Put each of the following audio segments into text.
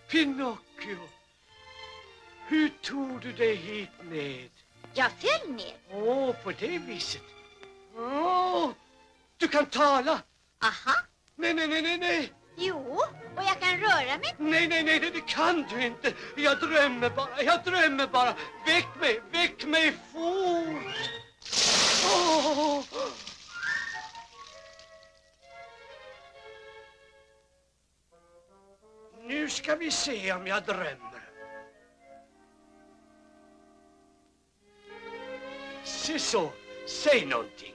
Pinocchio, hur tog du dig hit ned? Jag föll ner. På det viset. Du kan tala. Aha. Nej. Jo, och jag kan röra mig. Nej, det kan du inte. Jag drömmer bara. Väck mig fort. Nu ska vi se om jag drömmer. Se så, säg någonting.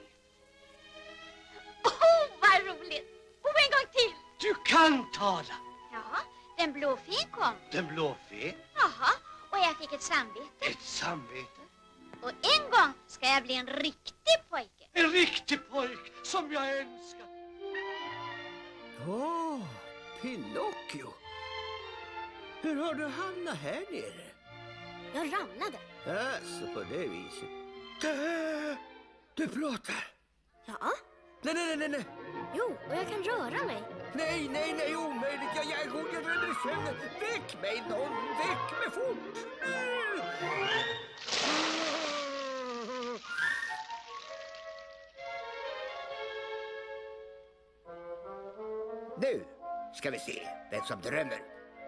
Vad roligt. Och en gång till. Du kan tala. Ja, den blå fen kom. Den blå fen? Jaha, och jag fick ett samvete. Ett samvete? Och en gång ska jag bli en riktig pojke. En riktig pojk som jag önskar. Pinocchio. Hur har du hamnat här nere? Jag ramlade. Så på det viset. Du pratar. Ja. Nej. Jo, och jag kan röra mig. Nej, omöjligt. Jag är god, jag drömmer i sömnen. Väck mig någon, väck mig fort. Nu ska vi se vem som drömmer.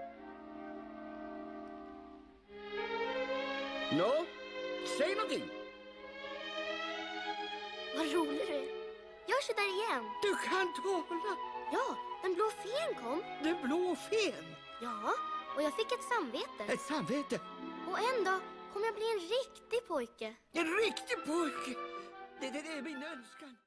Nå, säg någonting. Vad rolig du är. Gör så där igen. Du kan tala. Ja, den blå fen kom. Den blå fen? Ja, och jag fick ett samvete. Ett samvete? Och en dag kommer jag bli en riktig pojke. En riktig pojke? Det är min önskan.